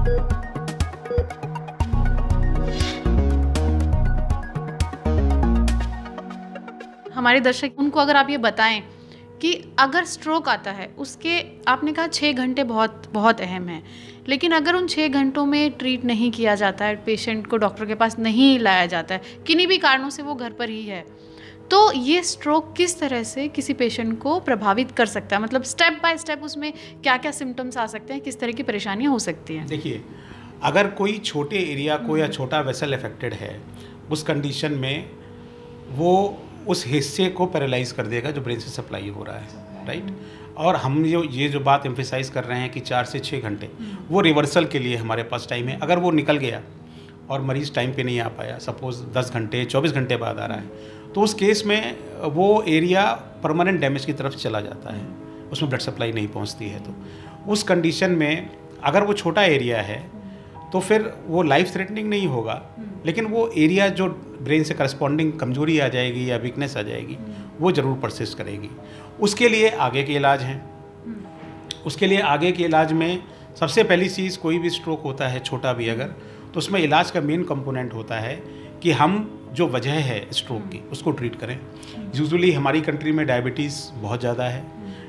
हमारे दर्शक उनको अगर आप ये बताएं कि अगर स्ट्रोक आता है, उसके आपने कहा 6 घंटे बहुत बहुत अहम है, लेकिन अगर उन 6 घंटों में ट्रीट नहीं किया जाता है, पेशेंट को डॉक्टर के पास नहीं लाया जाता है, किन्हीं भी कारणों से वो घर पर ही है, तो ये स्ट्रोक किस तरह से किसी पेशेंट को प्रभावित कर सकता है? मतलब स्टेप बाय स्टेप उसमें क्या क्या सिम्टम्स आ सकते हैं, किस तरह की परेशानियाँ हो सकती हैं? देखिए, अगर कोई छोटे एरिया को या छोटा वेसल अफेक्टेड है, उस कंडीशन में वो उस हिस्से को पैरालाइज कर देगा जो ब्रेन से सप्लाई हो रहा है, राइट। और हम ये जो बात एम्फेसाइज कर रहे हैं कि 4 से 6 घंटे, वो रिवर्सल के लिए हमारे पास टाइम है। अगर वो निकल गया और मरीज़ टाइम पे नहीं आ पाया, सपोज़ 10 घंटे 24 घंटे बाद आ रहा है, तो उस केस में वो एरिया परमानेंट डैमेज की तरफ चला जाता है, उसमें ब्लड सप्लाई नहीं पहुंचती है। तो उस कंडीशन में अगर वो छोटा एरिया है तो फिर वो लाइफ थ्रेटनिंग नहीं होगा, लेकिन वो एरिया जो ब्रेन से करस्पॉन्डिंग कमजोरी आ जाएगी या वीकनेस आ जाएगी, वो ज़रूर परसिस्ट करेगी। उसके लिए आगे के इलाज हैं। उसके लिए आगे के इलाज में सबसे पहली चीज़, कोई भी स्ट्रोक होता है छोटा भी अगर, तो उसमें इलाज का मेन कंपोनेंट होता है कि हम जो वजह है स्ट्रोक की उसको ट्रीट करें। यूजुअली हमारी कंट्री में डायबिटीज़ बहुत ज़्यादा है।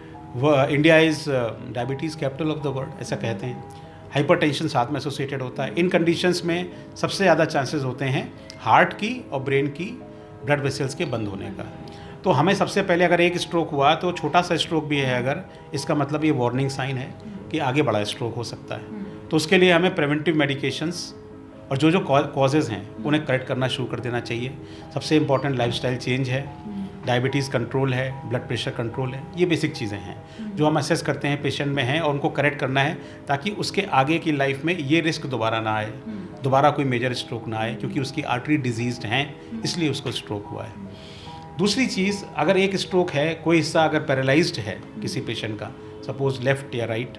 वह India is diabetes capital of the world, ऐसा कहते हैं। हाइपरटेंशन साथ में एसोसिएटेड होता है। इन कंडीशंस में सबसे ज़्यादा चांसेस होते हैं हार्ट की और ब्रेन की ब्लड वेसल्स के बंद होने का। तो हमें सबसे पहले अगर एक स्ट्रोक हुआ, तो छोटा सा स्ट्रोक भी है अगर, इसका मतलब ये वार्निंग साइन है कि आगे बड़ा स्ट्रोक हो सकता है। तो उसके लिए हमें प्रिवेंटिव मेडिकेशंस और जो कॉजेज़ हैं उन्हें करेक्ट करना शुरू कर देना चाहिए। सबसे इम्पॉर्टेंट लाइफस्टाइल चेंज है, डायबिटीज़ कंट्रोल है, ब्लड प्रेशर कंट्रोल है। ये बेसिक चीज़ें हैं जो हम असेस करते हैं पेशेंट में हैं, और उनको करेक्ट करना है ताकि उसके आगे की लाइफ में ये रिस्क दोबारा ना आए, दोबारा कोई मेजर स्ट्रोक ना आए, क्योंकि उसकी आर्टरी डिजीज्ड हैं इसलिए उसको स्ट्रोक हुआ है। दूसरी चीज़, अगर एक स्ट्रोक है, कोई हिस्सा अगर पैरालाइज्ड है किसी पेशेंट का, सपोज लेफ्ट या राइट,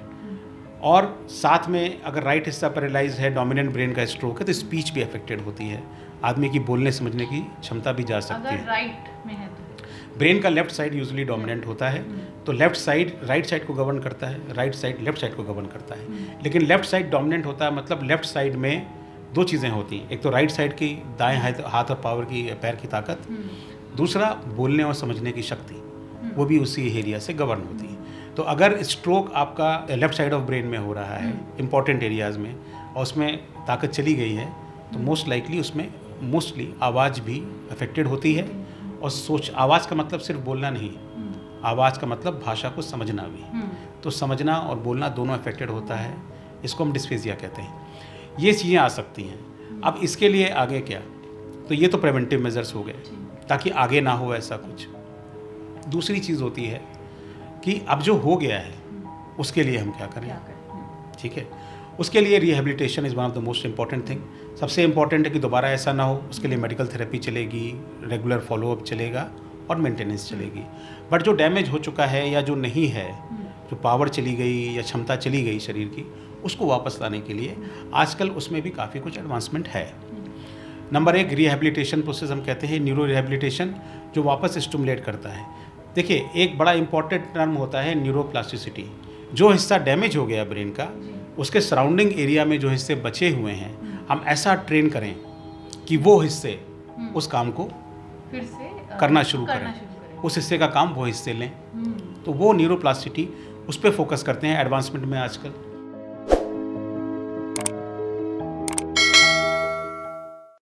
और साथ में अगर राइट हिस्सा पैरालाइज्ड है, डोमिनेंट ब्रेन का स्ट्रोक है, तो स्पीच भी अफेक्टेड होती है, आदमी की बोलने समझने की क्षमता भी जा सकती है। अगर राइट में है तो ब्रेन का लेफ्ट साइड यूजुअली डोमिनेंट होता है, तो लेफ्ट साइड राइट साइड को गवर्न करता है, राइट साइड लेफ्ट साइड को गवर्न करता है। लेकिन लेफ्ट साइड डोमिनेंट होता है, मतलब लेफ्ट साइड में दो चीज़ें होती हैं, एक तो राइट साइड की दाएं हाथ और पावर की पैर की ताकत, दूसरा बोलने और समझने की शक्ति, वो भी उसी एरिया से गवर्न होती है। तो अगर स्ट्रोक आपका लेफ्ट साइड ऑफ ब्रेन में हो रहा है इंपॉर्टेंट एरियाज़ में, और उसमें ताकत चली गई है, तो मोस्ट लाइकली उसमें मोस्टली आवाज़ भी अफेक्टेड होती है। और आवाज़ का मतलब सिर्फ बोलना नहीं, आवाज़ का मतलब भाषा को समझना भी। तो समझना और बोलना दोनों अफेक्टेड होता है, इसको हम डिस्फेजिया कहते हैं। ये चीज़ें आ सकती हैं। अब इसके लिए आगे क्या, तो ये तो प्रिवेंटिव मेजर्स हो गए ताकि आगे ना हो ऐसा कुछ। दूसरी चीज़ होती है कि अब जो हो गया है उसके लिए हम क्या करें, ठीक है। उसके लिए rehabilitation is one of the most important thing. सबसे इंपॉर्टेंट है कि दोबारा ऐसा ना हो, उसके लिए मेडिकल थेरेपी चलेगी, रेगुलर फॉलोअप चलेगा और मेंटेनेंस चलेगी। बट जो डैमेज हो चुका है या जो नहीं है, जो पावर चली गई या क्षमता चली गई शरीर की, उसको वापस लाने के लिए आजकल उसमें भी काफ़ी कुछ एडवांसमेंट है। नंबर 1 रिहेबिलिटेशन प्रोसेस हम कहते हैं, न्यूरो रिहेबिलिटेशन, जो वापस स्टिमुलेट करता है। देखिए, एक बड़ा इंपॉर्टेंट टर्म होता है न्यूरोप्लास्टिसिटी। जो हिस्सा डैमेज हो गया ब्रेन का, उसके सराउंडिंग एरिया में जो हिस्से बचे हुए हैं, हम ऐसा ट्रेन करें कि वो हिस्से उस काम को फिर से करना शुरू करें, उस हिस्से का काम वो हिस्से लें। तो वो न्यूरोप्लास्टिसिटी, उस पर फोकस करते हैं एडवांसमेंट में आजकल।